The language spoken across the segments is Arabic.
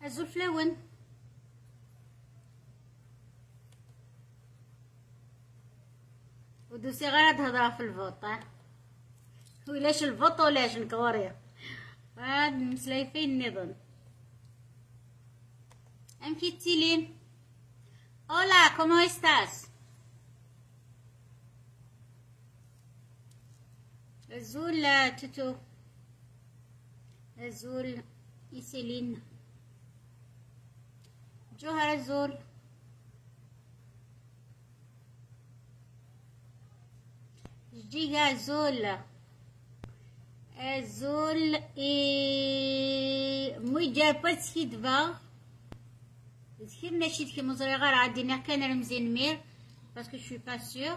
أزول فلاون ودوسي غير تهضرها في الفوط. ولاش الفوط ولاش نكوريا هاد مسلايفين نظن أمكي تيلين. Hola, ¿cómo estás? أزول توتو أزول إيسيلين جوهر أزول جيجا أزول أزول موي جابت كيدفا كيف ماشي كي مزري غير عادينا كان رمزين مير باسكو شوي با سيغ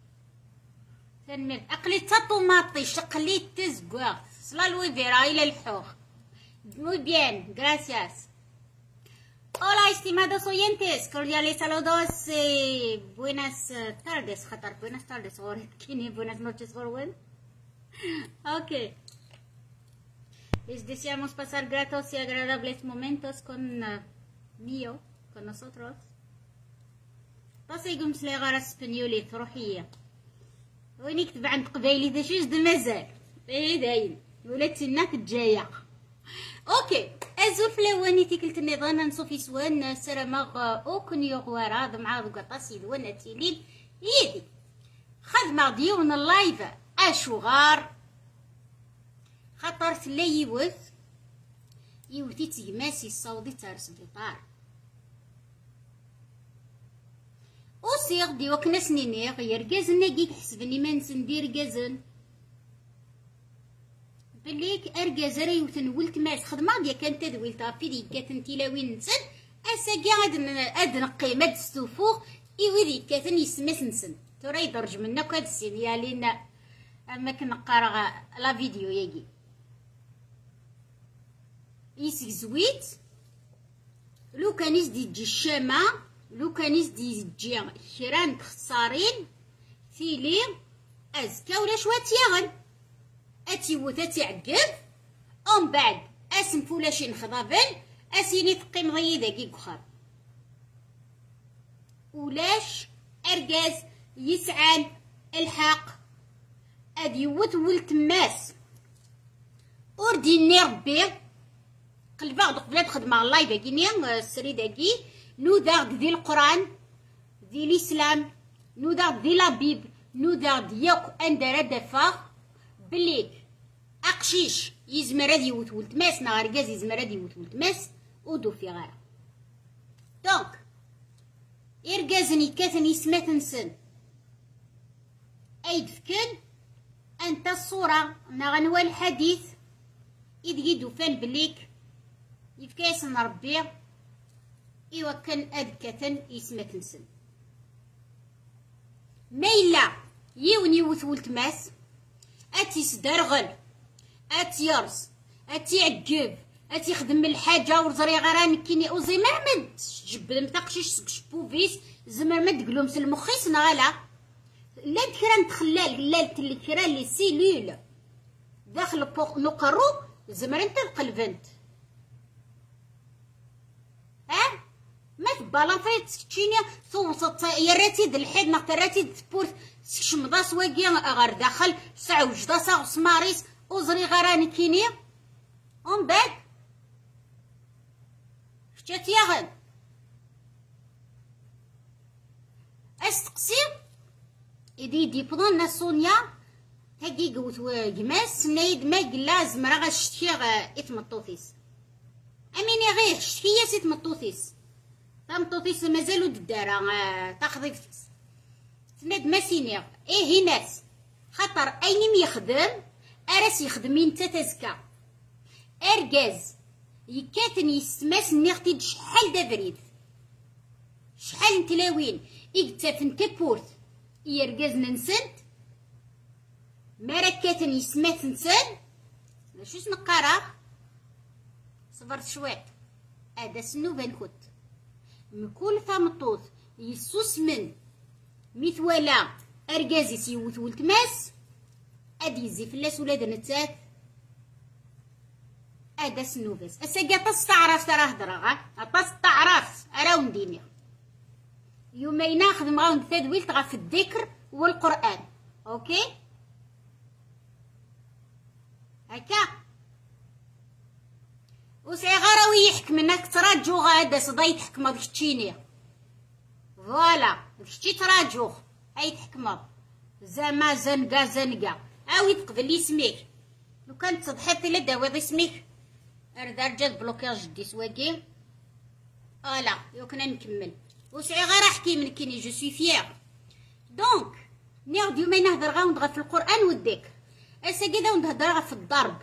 تنمير اقليت طوماطي شقليت تزكوا صلا الويفيرا الى الحوغ muy bien gracias. Hola estimados oyentes, cordiales saludos, buenas tardes خطر buenas tardes غوري كيني buenas noches غورون. Okay, les deseamos pasar gratos y agradables momentos con nosotros. طاسيكم سلي غير اسبانيولي تروحيه وين يكتب عند قبايلي ذا شي جد مازال ايه داين ولاتي ناك جايه. اوكي ازول فلاواني تيكلت النظام نصوفي سوان سرماغ اوكن يغوارا مع قطاسي دوانا تيلين يدي خدمه ديون اللايف اشغار خطر لا يوثي تيماسي الصوضي تاع السبيطار وصيغ دي وكنا سنيني غير جازن ناقيك حسبني ما ندير جازن بليك ارجاز راه يوثن ولت ماس خدمه ديال كانت تدويل طافي ديك كانت تيلاوين نسن اساكي عاد نقي ماد السفوخ ايوي كاتن يسمس نسن ترى يدرج منا كاد السين يا لينا اما كنقرا لا فيديو ياكي يسك زويت لو كان يزدي تجي الشامه لو كان يزدي تجي خيران تخسارين فيلي ازكا ولا شوات يغن اتي وتاتي عقب ومن بعد اسم فولاشي نخضافن اسيني تقيم ضي داكي كخر ولاش ارجاز يسعان الحق ادي يوت ولت ماس اورديني ربي قلبا غدو قبل تخدم الله يباكيني السري داكي نوداغ ذي القران ذي الاسلام نوداغ ذي لا بيب نوداغ ياك اندرا دفا بليك اقشيش يزمر هادي يوت ولد ماس نهار كاز يزمر هادي يوت ولد ماس ودو في غارة دونك إرجازني كاثني سمات نسن أيد فكن أنت الصورة نغنوى الحديث إذ يدو فان بليك يفكاسن ربي إوا كان أذكة يسمات نسن ميلا يوني يوت ولد ماس أتي سدرغل أتي يرس أتي عقب أتي خدم الحاجة ورزري غران كيني وزي ما جب متقشيش سكشبوفيس زمر ما تقولهم سلمخيس نغالا لا كران تخلال لا اللي كران لي سيلول داخل نقرو زمر انت القلبنت ما تبالا فايت سكتشينيا توسط يا راتيد الحيد نقطة راتيد تبورت شمضاس واقيا غير داخل ساعة وجدا ساعة سماريس وزري غراني كيني ومن بعد شتات ياغن استقسي إدي ديبضون سونيا هاكي قوت وجماس نايد ما قلا زمرا غاشتكي إتمطوثيس أميني غير شتكي سيت مطوثيس تمطوثيس مازالو ددارا تاخذي تناد ماسينيغ إيه ناس خاطر أينم يخدم أراس يخدمين تتزكى أرجاز يكاتن يسماس نيختيد شحال دافريد شحال نتلاوين إكتافن تبورت يرجاز ننسنت مركاتن يسماس نسن شوش نقرا صبرت شوية هذا سنو بنكوت مكول فمطوث يسوس من ميثوالا أرجازي سيوت ولتماس أدي يزي فلاس ولاد نتات اداس نوفيس اساقا تستعرف تراه هضره تستعرف راه نديني يومين ناخذ غاوند تدويل تغا في الذكر والقران. اوكي هكا وسعي غراوي يحكم انك تراجو غادا صداي تحكم ديك التشيني فوالا داكشي تراجو هاي تحكم زعما زنقا اوي تقبل اسميك لو كانت تضحط الا داوي اسميك اردا رجال بلوكاج دي سواكي فوالا يو كنا نكمل وسعي غير احكي من كيني جو سوي فيير دونك نيغ يومين نهضر غا في القران والذكر اسا كدا نهضر غا في الضرب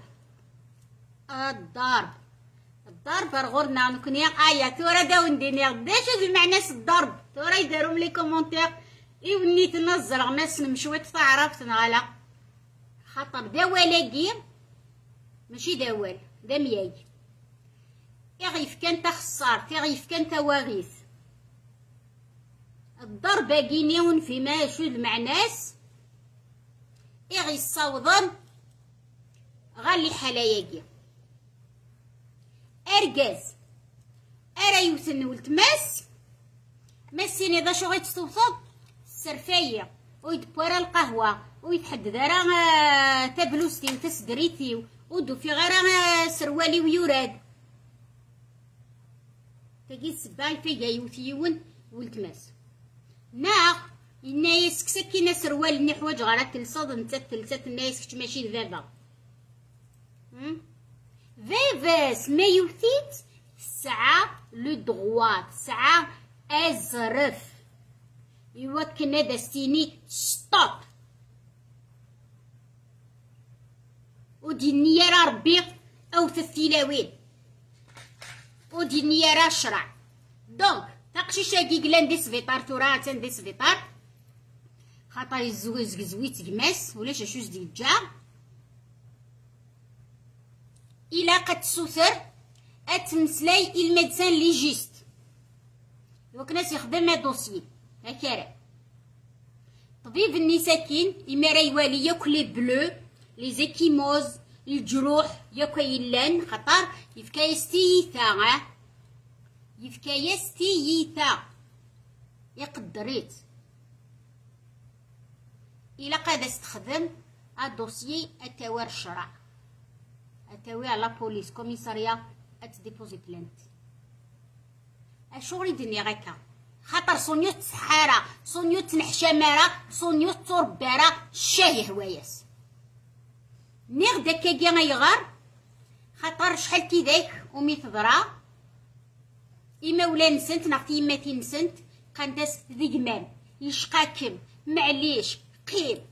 الضرب رغورنا نكون يا ايا تورا داو ندير داش بمعنى الضرب تورا يداروا لي كومونتير ايوني تنزل ناس نمشيو تعرفت نغلا خاطر داولاكي ماشي داوال دا مياي يغيف كان تخسار يغيف كان تواغيث الضرب كينيون في ماشي المعناس يغي الصوضن غالي حلاياكي ارجاز ارا يوثن ولتماس ماسيني ذا شو غيتستوصد السرفايه ويدبر القهوه ويتحدد راه تبلوستي وتسدريتي ودو في غير سروالي ويوراد تجي السباي في يوثيون ولتماس ناغ الناس كسكينا سروال نحواج غير تلصد نتا تلتات الناس كش ماشي ذابا فيفاس ما يوثيت ساعة لو دغوات ساعة أزرف يوكن هذا ستيني ستوب ودي النية ربي أو تثيلاوين ودي النية شرع دونك تاقشي شاكي قلان دي سفيطار تورا تان دي سفيطار خاطر يزوز زويت كماس ولاش اشوز دي الجار إلا قد سوثر أتمسلاي الميدسان ليجيست دوك ناس يخدم دوسيي هكا طبيب النساكين إما راه يوالي ياك لي بلو لي زيكيموز الجروح ياك يلان خاطر يفكايستيثا يقدريت إلا قاد استخدم الدوسيي أتاوار الشرع أتاوي على بوليس كوميساريا أتديبوزي بلانت أشغل يدني غاكا خاطر صونيو تسحارة صونيو تنحشامارة صونيو تربارة شاهي هواياس نيغ داكا كي غيغار خاطر شحال كيداك ومي تضرا إما ولا نسنت نعطي إما تنسنت قنداس ذي جمال يشقاكم معليش قيم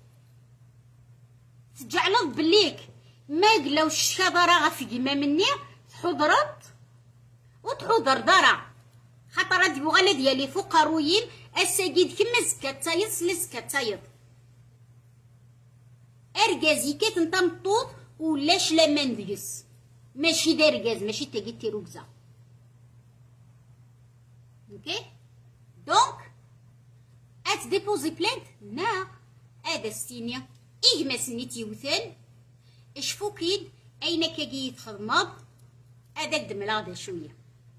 تجعلض بليك ما قلاو الشضرة غا في جما مني تحضرت وتحضر دارا خاطر هاد بوغالا ديالي فقرويين الساقيد كما زكا تايض سلسكا تايض اركازي كات نتا مطوط ولاش لا ندقس ماشي دا ركاز ماشي تاقي تيروكزا اوكي دونك ات ديبوزي بلانت نا هذا ستينيا إجما سنيتي وثان اشفوكيد أين كاكي يتخدمض هذاك دملاغ شوية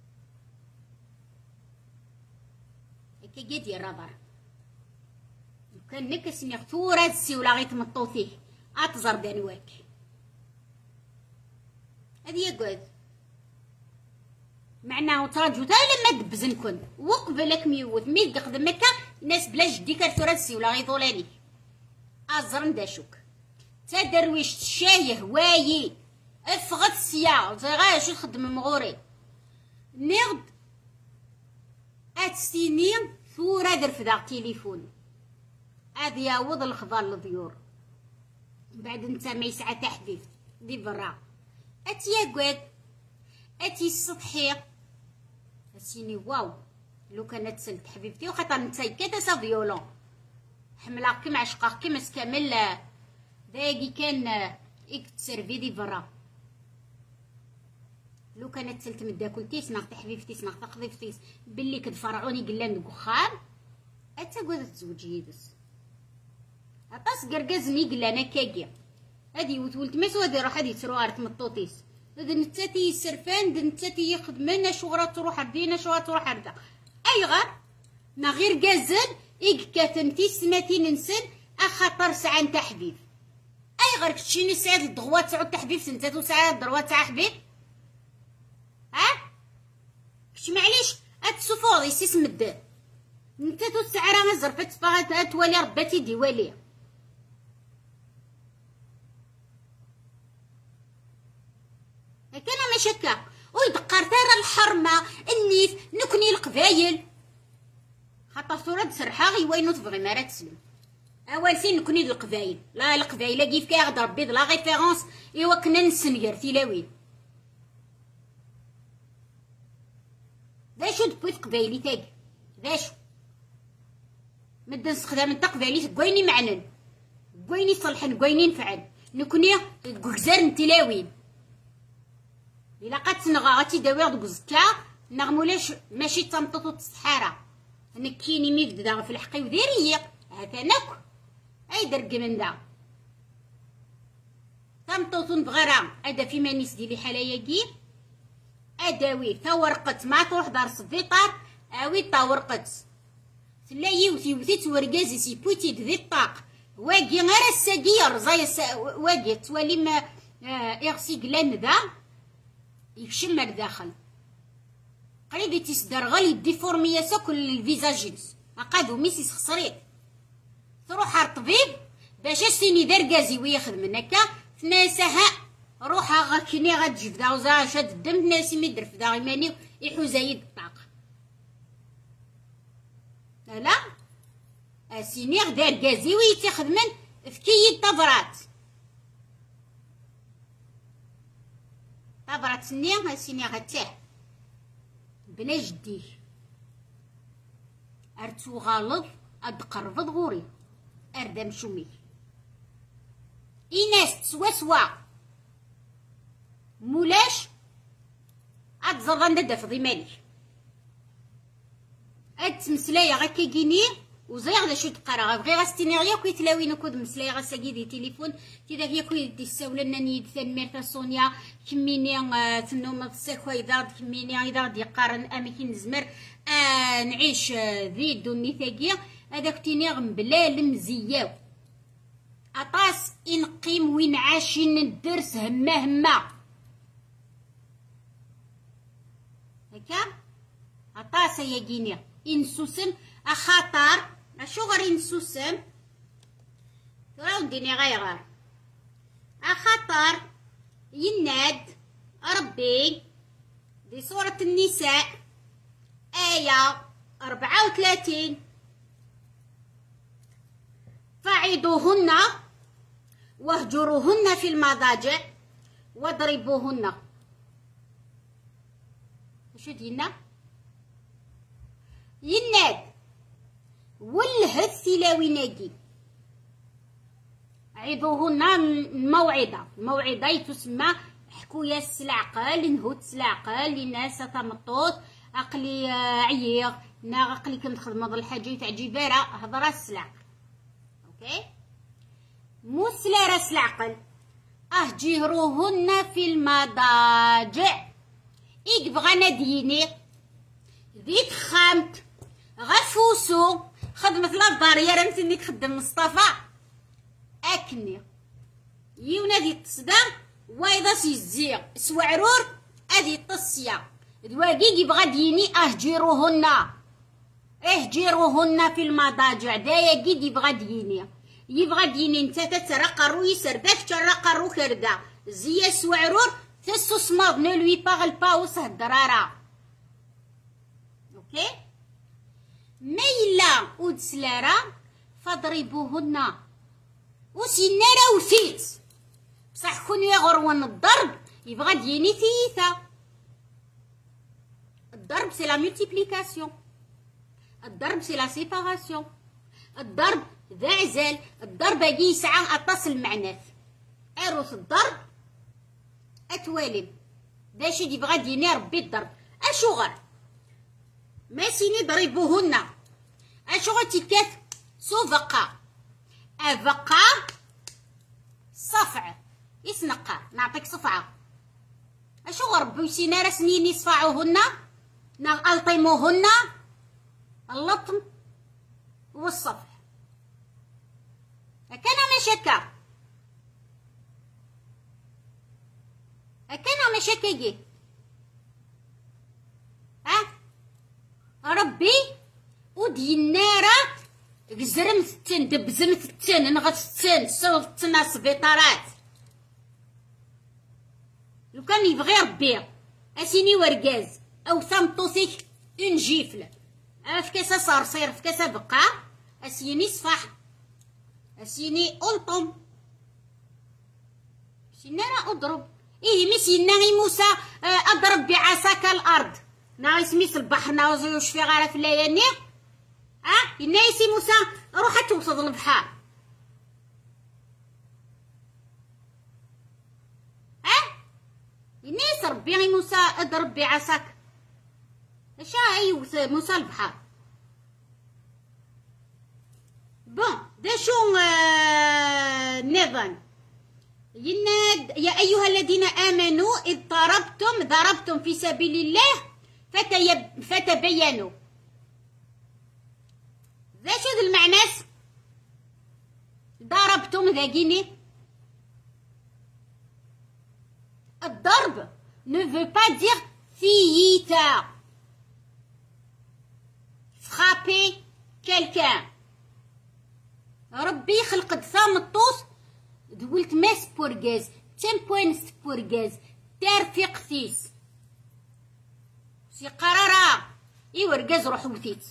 هكا ديال الرادار وكان نكس نغتور هاد السيولة غيتمطو فيه أتزر دانواك هادي يقعد معناه تراجو تا لما دبزنكن وقبلك ميوت مي تقدم هكا ناس بلا جدي كارثورا السيولة غيطولاني أزرن داشوك تا درويش الشاي هوايي افغت السيا غا شو تخدم مغوري نغد اتستيني ثورة درفدا تليفون هذا يعوض الخضار للضيور بعد نتا ما يسعى تحديث دي برا اتي يقعد اتي السطحي اسيني واو لو كانت سلت حبيبتي وخاطر نتا كدا سا فيولون حملا كيما عشقاك كيما سكامل داكي كان اكتسرفي دي برا لو كانت سلت من داكلتيس ناخت حبيبتيس ناخت خضيفتيس باللي كتفرعوني قلان دكخان اتا قوذ تزوجي يدس اطاس قرقازني قلان هكاكيا هادي وتولت ماس وهادي راح هادي تروار تمطوطيس إذا نتاتي يسرفان نتاتي يخدمن أشو غرا تروح ردينا أشو غرا تروح ردا أي غير ما غير قازل إيكاتن تيسماتين نسن أخطر ساعة نتا حبيب أي غير كتشيني سعاد الضغوات تعود تحبيب سنتاتو ساعة الضغوات تاع حبيب ها كش معليش أتسوفوض يسيس مدان نتاتو الساعة راه زرفت فغا توالي رباتي ديوالي هكا ما شكا ويدقر ترى الحرمة النيف نكني القبايل خاطر ثورة سرحا غي وينو تبغي ما راه تسلم اول سين نكوني القبايل لا القبايل كيف كيغد ربي لا ريفيرونس ايوا كنا نسنير تيلاوين داشو دبويت قبايلي تاك داشو مدا نستخدم نتا قبايلي كويني معنن كويني صلحن كويني نفعل نكوني كوكزار نتلاوين الا قد تنغا غاتي داوير دوك الزكا نغمولاش ماشي تمططو الصحارى نكيني ميك في الحقي وديريه هكا ناكل اي درك من دا تمطوطون بغرام ادا في مانيس ديالي حلايا كي اداوي تا ورقت ما تروح دار السبيطار اوي تا ورقت تلاي وتي توركازي سي بوتي ذي الطاق واقي غير الساقي رزاي واقي توالي ما يغسي قلان ذا يكشم داخل قريب تيسدر غالي ديفورميا كل الفيزاجينس اقادو ميسيس خسريت تروح على الطبيب باش سيني دار كازي ويخدم هكا تناسها روحها غاكني غتجيب داوزا شاد الدم تناسي ميدر في داغي ماني يحو زايد الطاقة لا اسيني دار كازي ويتخدمن في كيد طبرات طبرات سني سيني غتاه بلا جديه ارتو غالظ ادقرفض غوري اردم شومي ايناس تسوا مولاش اتزرغن ندف ضماني اتمسلايا غاكي كيني وزيغ دا شو تقرا بغي غاستيني غيا كوي تلاوين كود مسلايا غاساكي دي تليفون كذا فيا كوي دي الساوله ناني تنمير سونيا كميني تنوم الساكو اذا كميني اذا دي قارن اماكن نزمر نعيش ذي دوني ثاقيه هذاك تينيغ بلا مزياو اطاس انقيم وين عاشين ندرس هما هكا اطاس يا جيني انسوسم اخاطر اشو غير انسوسم تراو ديني غير اخاطر يناد ربي دي سورة النساء آية 34 فعظوهن واهجروهن في المضاجع واضربوهن شو دينا يناد ولهث تلاويناكي عظوهن الموعظة تسمى حكويا السلعقل نهوت السلعقل لناس تمطوط عقلي عييغ نا عقلي كنت خدمة الحاجة تاع جبارة هضرة السلعقل اوكي موسلا راس العقل اهجروهن في المضاجع إيك بغانا ديني ذيك خامت غفوسو خدمة لابارير نتني خدم مصطفى اكني يونادي تصدام وايضا سيزيغ سوعرور ادي تصيا دواقيقي بغا ديني اهجروهن في المضاجع دايا قيد يبغى ديني نتا تترقرو يسر داك ترقرو كردا زيا سوعرور تسو سماض نلوي باغ باوس الدرارة اوكي ميلا ودسلارا فاضربوهن وسنارا وثيت بصح كون يغرون الضرب يبغى ديني ثيثا الضرب سي لا مولتيبليكاسيون الضرب سي لا سيباراسيون الضرب ذا عزال الضرب اجي يسعى اتصل معناه اروس الضرب اتوالم داشي يبغى ديني ربي الضرب اشو غير ما سيني ضربوهن اشو غير تيكات سوفقا افقا صفع يسنقا نعطيك صفعه اشو غربو يسينا راه سنين يصفعوهن الطيموهن اللطم والصفح هكانا مشاكا هكانا مشاكا ربي ودينارا زرمت التن دبزمت التن نغت التن سوض التن السبيطارات لو كان يبغي ربي اسيني ورقاز او ثمطوثيك اون جيفل في كاسه صرصير في كاسه بقع اسيني صفح اسيني الطم سينا اضرب سينا موسى اضرب بعصاك الارض نا سميت البحر نا وش في غاره في الليالي ينايسي موسى روح توصل البحر ينايس ربي موسى اضرب بعصاك اش يوث موسى البحر بون دا شو النظام يناد يا ايها الذين امنوا اذ ضربتم في سبيل الله فتبينوا ذا شو ذا المعنى ضربتم ذاكيني الضرب ne veut pas dire fiyita frapper quelqu'un ربي خلق دثام الطوس دولت ماس بورغاز تمبوينس بورغاز ترفيق ثيس سي قرارة ورقاز روح وثيت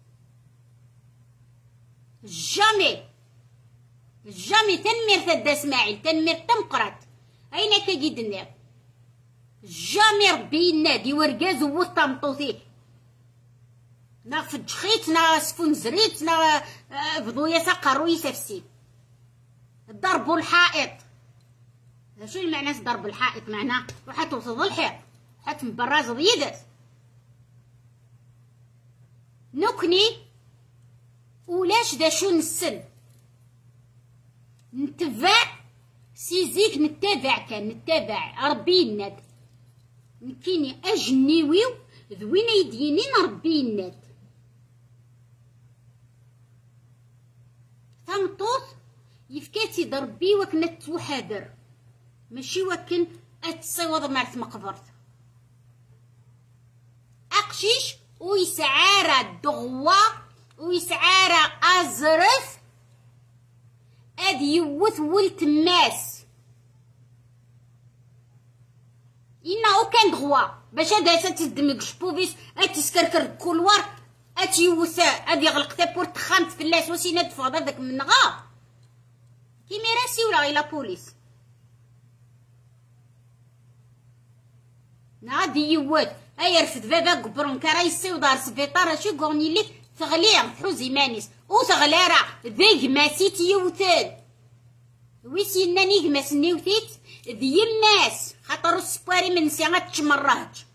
جامي تنمير ثدا اسماعيل تنمير تمقرات اين كاكيد النار جامي ربي ينادي ورقاز ووث طمطوثيه نا فجخيت نا سفون زريت نا فضويا سقرو يسفسي ضرب الحائط شو المعنى ضرب الحائط معناه روح توصل الحيط حتم براز ضيدت نكني ولاش دا شو نسن نتبع سيزيك نتبع ربي يناد نكيني اجنيويو ذوين يدينين ربي يناد ثمطوط يفكاتي ضربي وكن توحادر ماشي وكن اتصيوض مارت مقبرت اقشيش ويسعارة دغوة ويسعارة ازرف اد يوث ولتماس إنه كان دغوا باش هذا تدمج شبوبيس اتسكركر كولوار اتيوث اد يغلق تابور تخامت في اللاس وسينا تفاض هذاك من غا كي ميراسي ولا غير بوليس نادي يوث يرفد بابا قبرون كرايسي ودار سبيطار شي قوني ليك تغلير تحوزي مانيس وتغليرا ذيك ماسيت يوثل ويسي نانيك ماس نيوثيت ذي الناس خاطر السباري من ساعات تشمرهج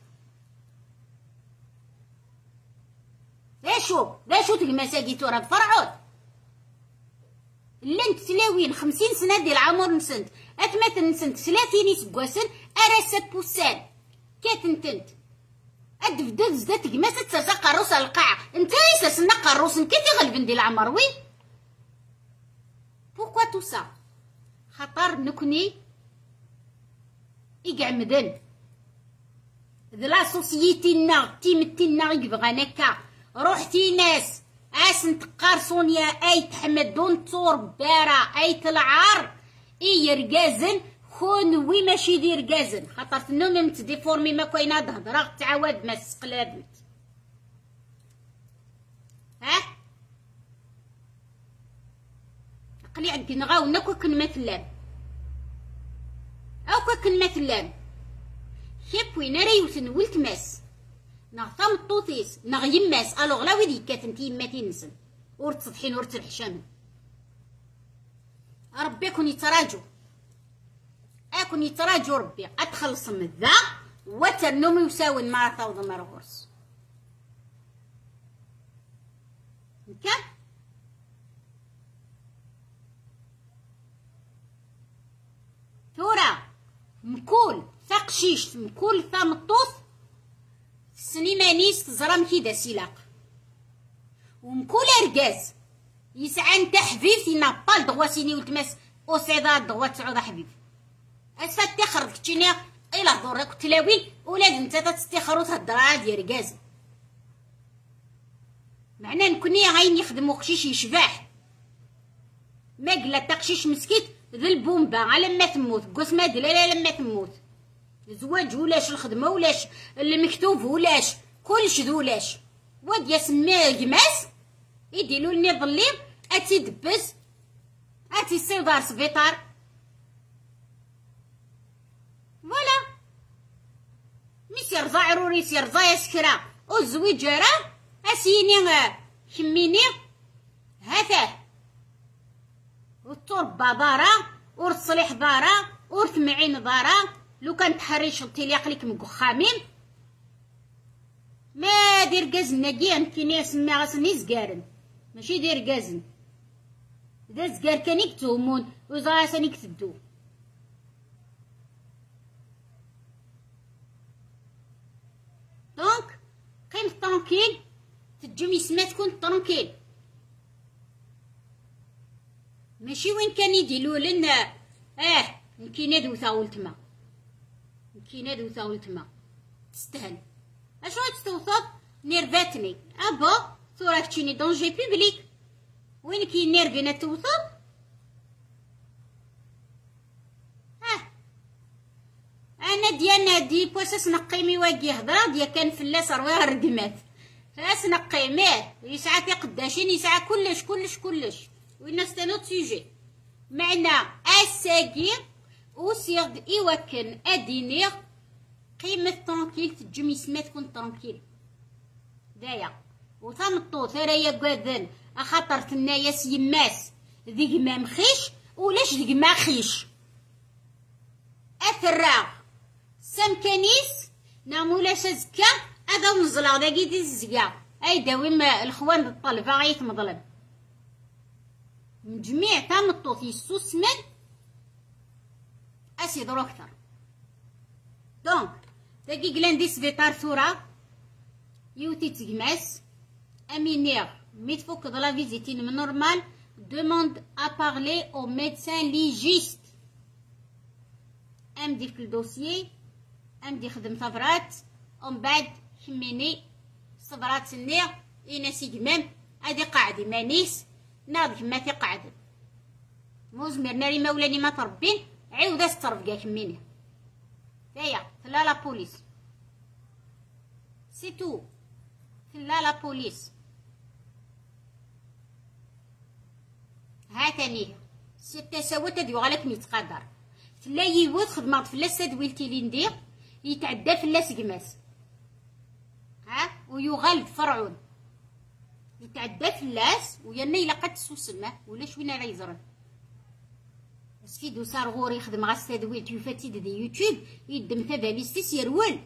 ذا شو تلمساكي تورا بفرعود لنت تلاوين 50 سنة ديال العمر نسنت اتمثل نسنت 30 سكواسن اراسة بوسان كاتنتنت ادفدد زدت كماسة تسا قروس القاع انت يسا سنا قروس كيتي غلبن ديال العمر وي بوكوا تو سا خاطر نكوني يقعمدن ذلا سوسيتينا تيمتينا يبغى نكا روحتي ناس اسن تقارصون يا اي تحمدون تصور بارا اي تلعار اي رقازن خون وي ماشي دير رقازن خاطر تنوم متديفورمي ما كاينه تهضر تعاود ما سقلابت قلي عندي نغاو نكو كن مثلان او كن مثلان خيب وين راه يوثن ولت ماس نغطام الطوطيس نغ يماس الوغ لا ويدي كاتنتي يماتي نسن ور تصدحين ور ترحشامن ربي يكون يتراجو اكون يتراجو ربي اتخلص من ذا وترنوم يساوي مع ثوض مرغوس نكا تورا مكول ثقة تقشيش كل ثمطوط سنيمانيس تزرم كيدا سيلاق ومكول اركاز يسعى نتا حبيبتي نابال دغواسيني ولتماس وسعيدة دغوات سعود حبيب اسفات تخرج كتشيني الى هضورك تلاوين ولاد نتا تستخرو تهضر ديال ركاز معناه نكوني غاين يخدمو قشيش يشباح ما قلا تقشيش مسكيت ذا البومبا على ما تموت قوس ما دلا لما تموت الزواج ولاش الخدمه ولاش المكتوب ولاش كلش ذولاش واد يسميه قماس يديروا لنا ظليم اتي دبس اتي سير دار سبيطار فوالا ميسير زعروري سير زايا سكرا والزويج راه اسيني كميني هذا والتربه دارا والصليح دارا والثمعين دارا لو كان تحريش التليق لك مقخامين ما دير كازن ناقيا كيني سمي غاسني زقارن ماشي دير كازن اذا زقار كان يكتومون وزا ساني كتدو دونك قيم طرونكيل تجوم يسمى تكون طرونكيل ماشي وين كان يديروا لنا نكينا دوثا ولتما نكينا دوثا ولتما تستاهل اشنو تستوصف نيرفاتني ابا صورة كتشيني دونجي بيبليك وين كي نيرفينا توصف انا ديالنا دي بوسس نقيمي واقي هضره ديال كان فلاس رواه ردمات فاس نقيميه يسعى في قداشين يسعى كلش وين ستانوت سيجي معنا اساكي وسيغ ايوكن ادينيغ قيمة طرونكيل تجمي سما تكون طرونكيل دايا وثمطو ثرايا قاذن اخاطر تنايا سيماس ذيك ما مخيش ولاش ذيك ما خيش اثراغ سمكانيس نامولاش زكا هذا ونزلا داكي دي الزكا اي داوي ما الخوان الطلبه غايت مظلم من جميع ثمطو في السوس من اسيدرو اكثر دونك داكي كلاندي سبيطار ثورة يوتي تجماس امينيغ ميت فوق د لا فيزيتين من نورمال دوموند ا بارلي او ميدسان ليجيست ام ديك الدوسيي ام دي خدم ثبرات ومن بعد كميني صبرات النيغ يناسي جمام ادي قاعد مانيس ناض ما في قاعد موزمر ناري مولاني ما تربين عاود استرف كاع كميني تايا تلا لا بوليس سي تو تلا لا بوليس هاتني ستة سوات ديو غالك ميتقدر تلا يوت خدمات فلاس تدويلتي لي ندير يتعدى فلاس قماس ويغلب فرعون يتعدى فلاس ويانا الا قد تسوسمه ولا شوينا راه يزرن سفيدو صار غور يخدم غا التدويل تيوفاتي دي يوتيوب يدم تباليستيس يروال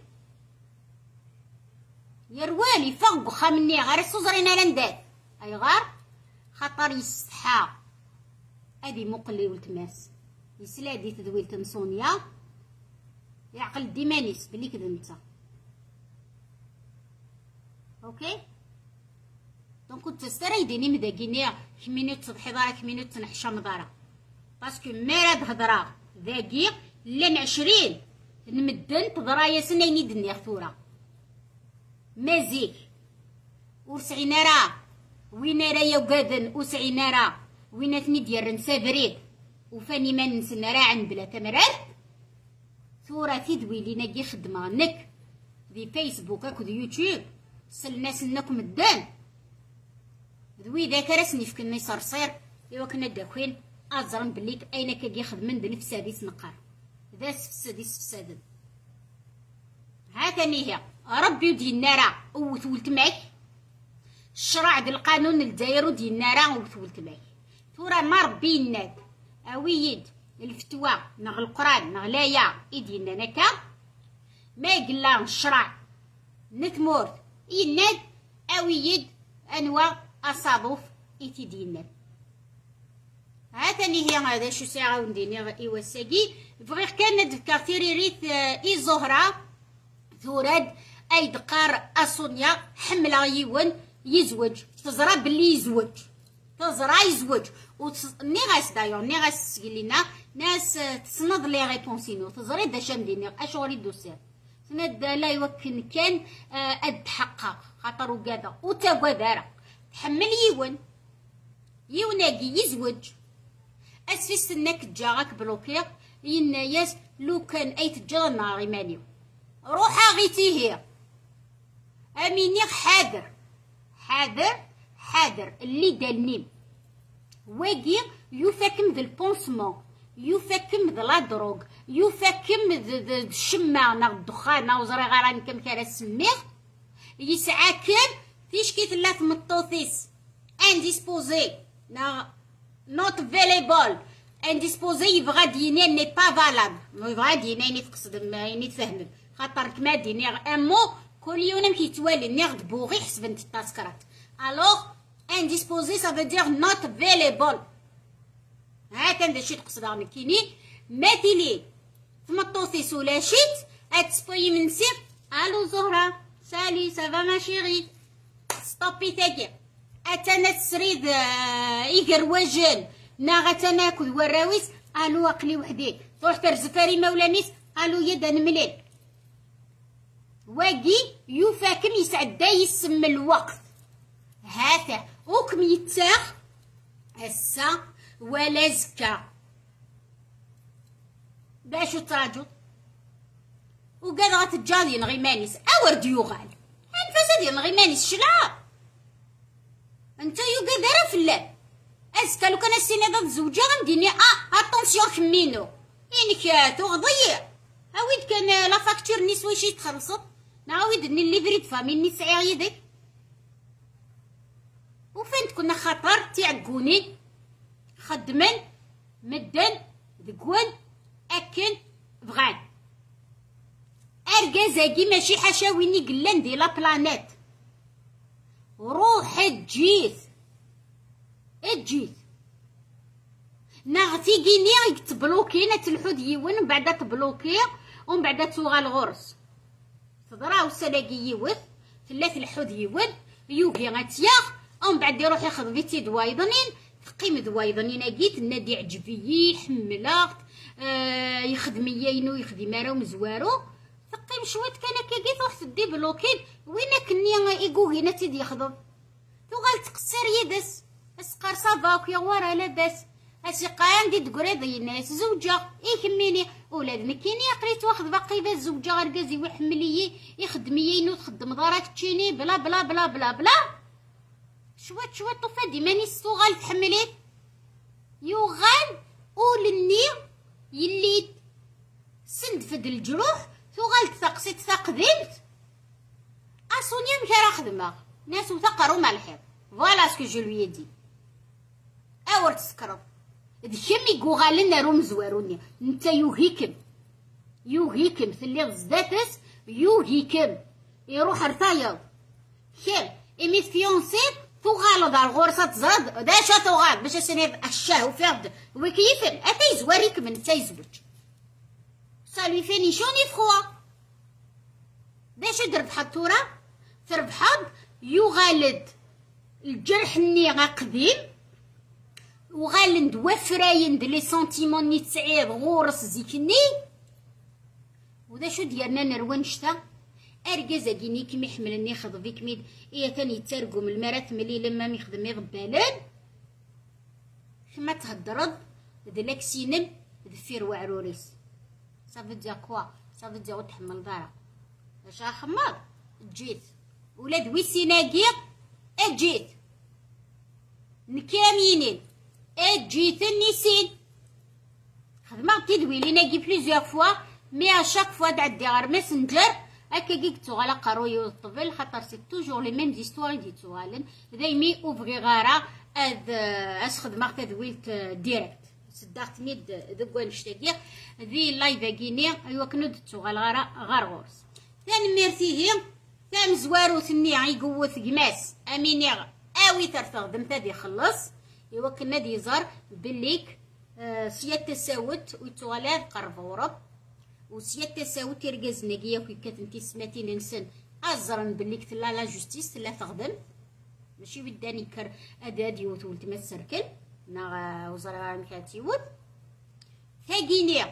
يفوق خامني غير السوزرين لندات اي غار خاطر يستحى ادي مقلي ولتماس يسلا دي تدويل تنسونيا يعقل ديمانيس بلي كدنتا اوكي دونك كنت تستريديني مداكيني كمينو تضحي دارك كمينو تنحشى مدارك باسكو ميراد هضرا ذاكي لين 20 نمدن تضرايا سنيني دنيا ثورة مازيك ورسعينا راه وين رايا وقادن وسعينا راه وين ثني ديال نسافريد وفاني ما نسنا راه عند بلا تمرات ثورة تدوي لينا كي خدمة نك دي فيسبوك اكو دي يوتيوب سلناس نكم الدان ذوي ذاك راسني فكني صرصير ايوا كنا داكوين ازرن بليك اين كي خدمن د الفساديس نقار ذا الفساديس فساد هاكني هي ربي ديالنا راه وثولت معك الشرع د القانون الداير ديالنا راه وثولت معك ثورة ما ربي يناد اويد الفتوى نغ القران نغ لايا يدينا نكا ما يقلا الشرع نتمورت يناد اويد انواع اصادوف ايتي ديالنا ها ثاني هي هذا شو ساعه ونديني ايواساكي بغيت كان دكار تيريريت اي زهره ثوراد اي دقار اسونيا حمله يون يزوج تزرى باللي يزوج تزرى يزوج ني غاس دايور ني غاس لينا ناس تصنض لي ريبونسينو تزري دا شامديني اشغل الدوسير سند لا يمكن كان اتحقق خاطر وكذا وتا دارا تحمل يوناكي يزوج اسفيس انك جاك بلوكير يناياس لو كان اي تجا ناري مانيو روحا غيتي هي اميني حاضر حاضر حاضر اللي دالنيم واقي يفاكم ذا البونسمون يفاكم ذا لا دروغ يفاكم ذا الشمع نا الدخان نا وزري غير كم كان سميغ يسعى كان تيشكي ثلاث مطوثيس انديسبوزي نا نوت فاليبل انديسبوزي يبغى ديني ني با فالاب يبغى ديني ني تقصد ني تفهم خاطر كما ديني امو كل يوم كيتوالي ني غد بوغي حسبنت التاسكرات الوغ انديسبوزي سا فو دير نوت فاليبل ها كان داكشي تقصد غني كيني ماتيلي تمطوثيس ولا شيت اتسبوي من سير الو زهره سالي سافا ما شيري ستوبي تاكي اتانا تسريد يقرواجل ناغا ناكل وراويس الو اقلي وحدي تروح ترزفاري مولانيس الو يد نملي واقي يفاكم يسعد يسم الوقت هاتا وكم يتاخ هسا ولا زكا باشو تراجو وقال غتجالي نغيمانيس اورد يوغال هنفاسد نغيمانيس شلا انت يوغا دارا فلان اسكا لو كان السيني ضد زوجة غنديني اتونسيون خمينو انك تغضيع هاويد كان لا فاكتور نيس ويشي تخلصت نعاود ني ليفري فامي ني سعي يدك وفين كنا خطر تعقوني خدمن مدن ذكون اكن بغان ارجازاكي ماشي حشاويني قلان دي لا بلانيت روح تجيت ناغتي كيني تبلوكي تلحود يون من بعد تبلوكي ومن بعد توغا الغرس تضرا وسلاقي يوث ثلاث الحود يون يوكي غاتياخ ومن بعد يروح ياخذ بيتي دوايضنين تقيم دوايضنين اكيد النادي عجبي حملاغت يخدم يينو يخدم راه مزوارو تقيم شويه كان كاكي تروح تدي بلوكين وين كني ايكو هنا تيدي يخضب توغال تقصر يدس اسقر صافاك يا ورا لاباس اسيقا عندي تقريضي الناس زوجة يكميني ولاد مكيني قريت واخد باقي ذا الزوجة غرقازي ويحملي يخدم يينو تخدم دارك تشيني بلا بلا بلا بلا بلا شوات طفا ديما نيستو غال تحملي يوغال ولني يلي سندفد الجروح ثوغال تثقسي تثقدمت اسونيا مكرا خدمة ناس وثقروا مع الحيط فوالا سكو جو لوي دي اور تسكرو دكمي كوغالنا روم زواروني نتا يوهيكم ثلي غزداتس يوهيكم يروح رتايض خير اميت فيونسي توغالو دار غورصة تزرد داشا توغال باش اسنيد الشاه وفرد وكيفن اتا يزواريكم نتا يزوج سالوي فيني شوني فخوا داشا دربحض تورا تربحض يغالد الجرح ني قديم وغالند وفرايند لي سونتيمون ني تسعيد غورس زيكني ودا شو ديالنا نروان شتا اركازا كيني كيما يحملني خضبي كميد ايه ثاني تارقو من المرات ملي لما ميخدم يغبالان كما تهدرض دلاك سينم دفير وعروريس صافي ديا كوا صافي ديا وتحمل دارا اش خمار جيت ولاد ويسيناكي اجيت نكامينين اجيت النسين خدمة تدوي لينا كي بليزيوغ فوا مي اشاك فوا تعدي غير ماسنجر هكا كي تغالا قروي والطفل خاطر سي توجور لي ميم زيستوار يدي تغالن دايمي اوفغي غارا اش خدمة تدويلت ديريكت صدقتني دكوان نشتاكي ذي اللايف كيني ايوا كنود تغال غار غورس ثاني ميرتي هي ثام زوارو ثني يقوث قماس اميني اوي ترفغ دمتا دي خلص إوا كنا ديزار بليك سيادة تساوت ويتوالاد قرب ورب وسيادة تساوت يرقز نقيا كي كتنتي سماتين نسن أزرن بليك تلا لا جوستيس تلا تخدم ماشي بداني كر أداد يوت ولتما السركل نا وزرا مكاتيوت ثاقيني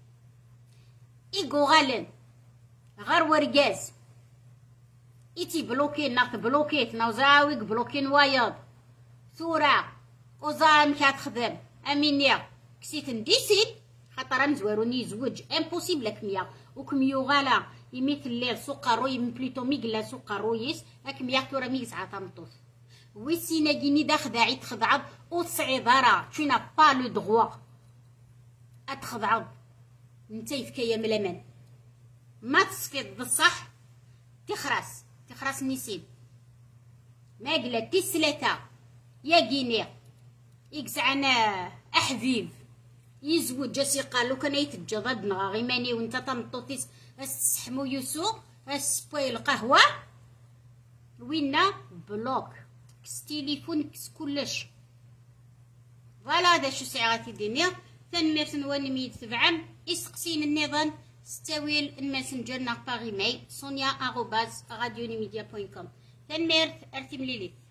إيقو غالن غار ورقاز إتي بلوكين ناخد بلوكيت نوزاويك بلوكين وايض ثورة وزرا مكاتخدم أمينيا كسيت نديسيت خاطر مزواروني زوج امبوسيبل كميا وكميو غالا يميت الليل سوقارو يم بليتو ميقلا سوقارويس اكميا كورا ميكس عطامطوس ويسينا كيني داخداعي تخضعض وتصعيدارا تشينا با لو دغوا اتخضعض نتاي فكايا ملامان ما تصفيض بصح تخرس نيسين ما قلا تسلتا يا كيني يكسعنا احبيب يزوج جاسي قالو كان يتجضد نغا غيماني وانت تنطوطيس السحمو يوسو السبوي القهوة وينا بلوك كس تيليفون كس كلش فوالا هذا شو ساعات الدنيا ثنميرت نواني ميت تبعم يسقسين النظام ستاويل الماسنجر باغي ماي sonia@radionimedia.com ثنميرت ارتي مليلي